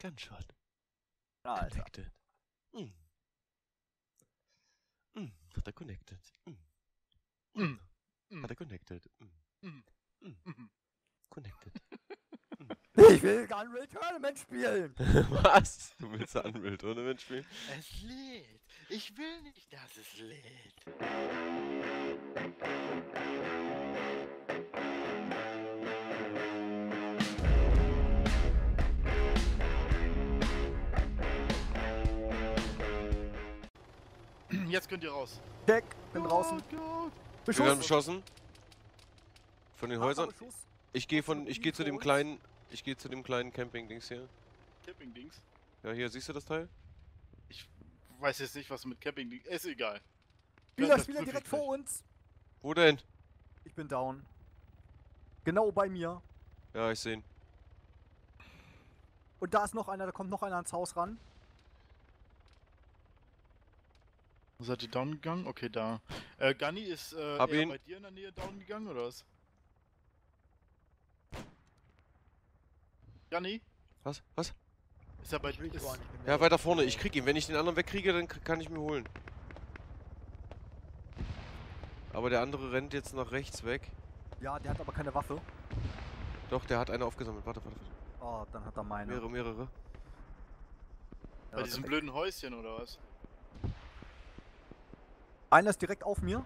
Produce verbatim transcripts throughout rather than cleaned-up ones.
Gunshot. Alter. Connected. Mm. Mm. Hat er connected. Mm. Mm. Mm. Hat er connected. Mm. Mm. Mm. Mm. Connected. Ich will Unreal Tournament spielen! Was? Du willst Unreal Tournament spielen? Es lädt. Ich will nicht, dass es lädt. Jetzt könnt ihr raus. Check, bin draußen. Oh Gott. Wir werden Beschuss! beschossen. Von den Häusern. Beschuss. Ich gehe von, ich gehe zu dem kleinen, ich gehe zu dem kleinen Camping-Dings hier. Camping-Dings. Ja, hier, siehst du das Teil? Ich weiß jetzt nicht, was mit Camping-Dings ist. Egal. Spieler, Das Spieler prüfe ich direkt gleich. vor uns. Wo denn? Ich bin down. Genau bei mir. Ja, ich sehe ihn. Und da ist noch einer, da kommt noch einer ans Haus ran. Wo seid ihr down gegangen? Okay, da. Äh, Gunny ist äh, Hab eher ihn. bei dir in der Nähe down gegangen, oder was? Gunny? Was? Was? Ist er bei Ich will dir? gar Ist, nicht mehr. Ja, weiter vorne. Ich krieg ihn. Wenn ich den anderen wegkriege, dann k- kann ich mir holen. Aber der andere rennt jetzt nach rechts weg. Ja, der hat aber keine Waffe. Doch, der hat eine aufgesammelt. Warte, warte, warte. Oh, dann hat er meine. Mehrere, mehrere. Ja, bei diesem direkt- blöden Häuschen, oder was? Einer ist direkt auf mir.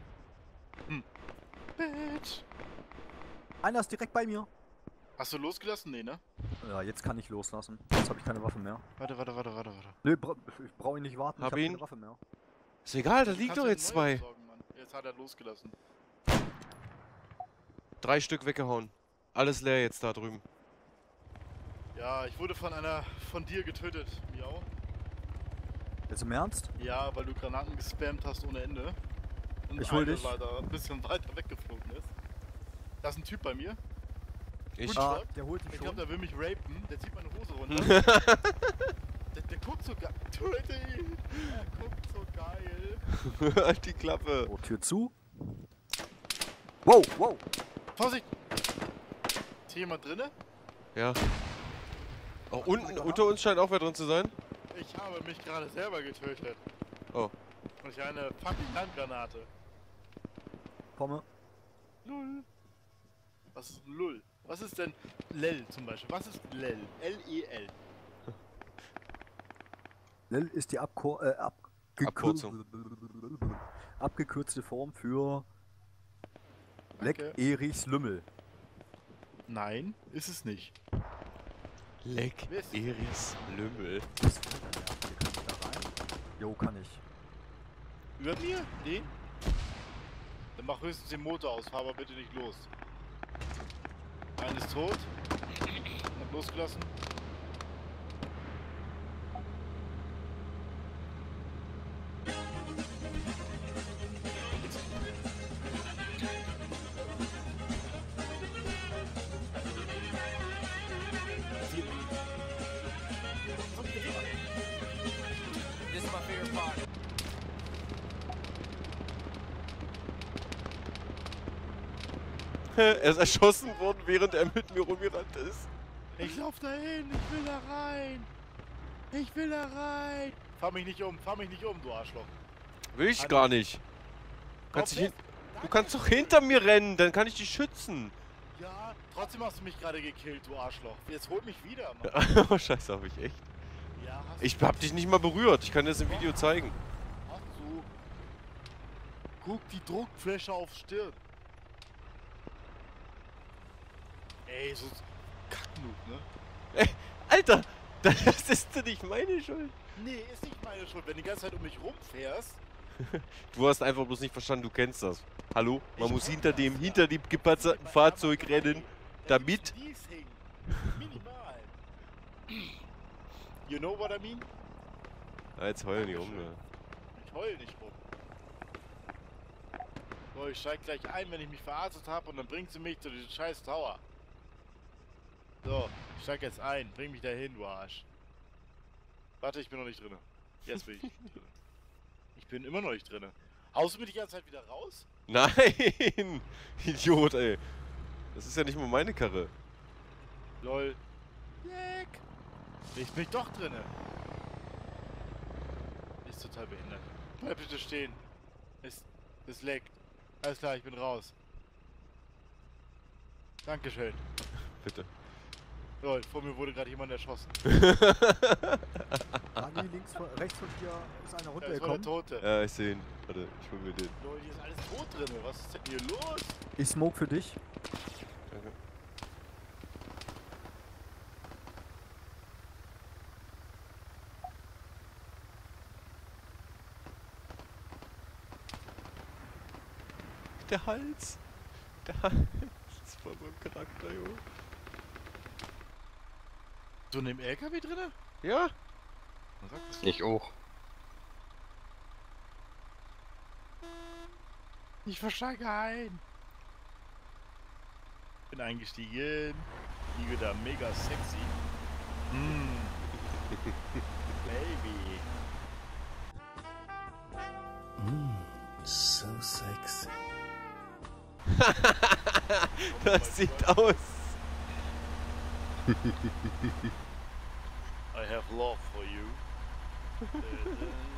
Bitch! Einer ist direkt bei mir. Hast du losgelassen? Nee, ne? Ja, jetzt kann ich loslassen. Jetzt habe ich keine Waffe mehr. Warte, warte, warte, warte, warte. Nö, bra ich brauche ihn nicht warten. Hab ich habe ihn. keine Waffe mehr. Ist egal, da Du liegt kannst doch ja jetzt eine neue zwei. besorgen, Mann. Jetzt hat er losgelassen. Drei Stück weggehauen. Alles leer jetzt da drüben. Ja, ich wurde von einer von dir getötet, Miau. Jetzt im Ernst? Ja, weil du Granaten gespammt hast ohne Ende. Und Ich hol eine dich. leider ein bisschen weiter weggeflogen ist. Da ist ein Typ bei mir. Ich. Gut. Ah, Schlag. der holt dich Ich schon. glaube, der will mich rapen. Der zieht meine Hose runter. der, der guckt so geil. Töte ihn! Er guckt so geil. Halt die Klappe. Oh, Tür zu. Wow, wow. Vorsicht! Ist hier jemand drinne? Ja. Auch unten, unter uns scheint auch wer drin zu sein. Ich habe mich gerade selber getötet. Oh. Und ich eine fucking Handgranate. Komme. Lull. Was ist Lull? Was ist denn Lel zum Beispiel? Was ist Lel? L E L. Lel ist die Abkor äh, abgekür Abkürzung. abgekürzte Form für Leck Danke. Erichs Lümmel. Nein, ist es nicht. Leck Mist. Eris Lümmel. Was für eine Nerv, hier kann ich da rein? Jo, kann ich. Über mir? Nee. Dann mach höchstens den Motor aus, fahr aber bitte nicht los. Einer ist tot. Hab losgelassen. This is my favorite part. Er ist erschossen worden, während er mit mir rumgerannt ist. Ich lauf dahin, ich will da rein. Ich will da rein. Fahr mich nicht um, fahr mich nicht um, du Arschloch. Will ich Alter. gar nicht. Kannst dich Kopf hin du kannst doch hinter mir rennen, dann kann ich dich schützen. Ja, trotzdem hast du mich gerade gekillt, du Arschloch. Jetzt holt mich wieder, Mann. Oh, scheiße, hab ich echt. Ja, hast Ich hab dich nicht mal berührt. Ich kann dir das im Video zeigen. Ach so. Guck die Druckfläche auf Stirn. Ey, so Kacknut, ne? Alter, das ist doch nicht meine Schuld. Nee, ist nicht meine Schuld, wenn du die ganze Zeit um mich rumfährst. Du hast einfach bloß nicht verstanden, du kennst das. Hallo? Man Ich muss kenn hinter das, dem, ja. hinter dem gepanzerten Fahrzeug rennen, Da damit... gibt's dies hängen. Minimal. You know what I mean? Ah, jetzt heul nicht rum, ne? Ich heul nicht rum. So, ich steig gleich ein, wenn ich mich verarztet habe und dann bringst du mich zu diesem scheiß Tower. So, ich steig jetzt ein. Bring mich dahin, du Arsch. Warte, ich bin noch nicht drinne. Jetzt bin ich drinne. Ich bin immer noch nicht drinne. Haust du mich die ganze Zeit wieder raus? Nein! Idiot, ey. Das ist ja nicht mal meine Karre. Lol. Jack. Ich bin doch drinne. Ist total behindert. Bleib bitte stehen. Es, es leckt. Alles klar, ich bin raus. Dankeschön. Bitte. So, vor mir wurde gerade jemand erschossen. Dani, links, von- rechts von dir ist einer Da ist wohl der runtergekommen. Tote. Ja, ich sehe ihn. Warte, ich hol mir den. Leute, hier ist alles tot drin. Was ist denn hier los? Ich smoke für dich. Danke. Der Hals. Der Hals. Das ist voll beim Charakter, Junge. So in dem L K W drinne? Ja? Was sagst Ich auch. Ich versteige ein. Bin eingestiegen. Liege da mega sexy. Mm. Baby. So sexy. Das sieht aus. I have love for you. Äh, äh.